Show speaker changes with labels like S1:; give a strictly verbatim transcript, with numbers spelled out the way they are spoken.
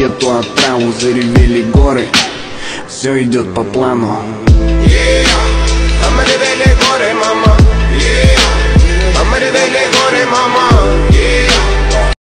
S1: эту отраву заревели горы. Все идет по плану. Yeah!